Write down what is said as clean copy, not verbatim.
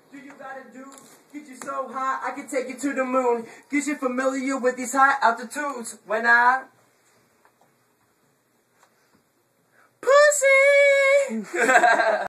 Do you gotta do? Get you so high, I can take you to the moon. Get you familiar with these high altitudes. When I... Pussy!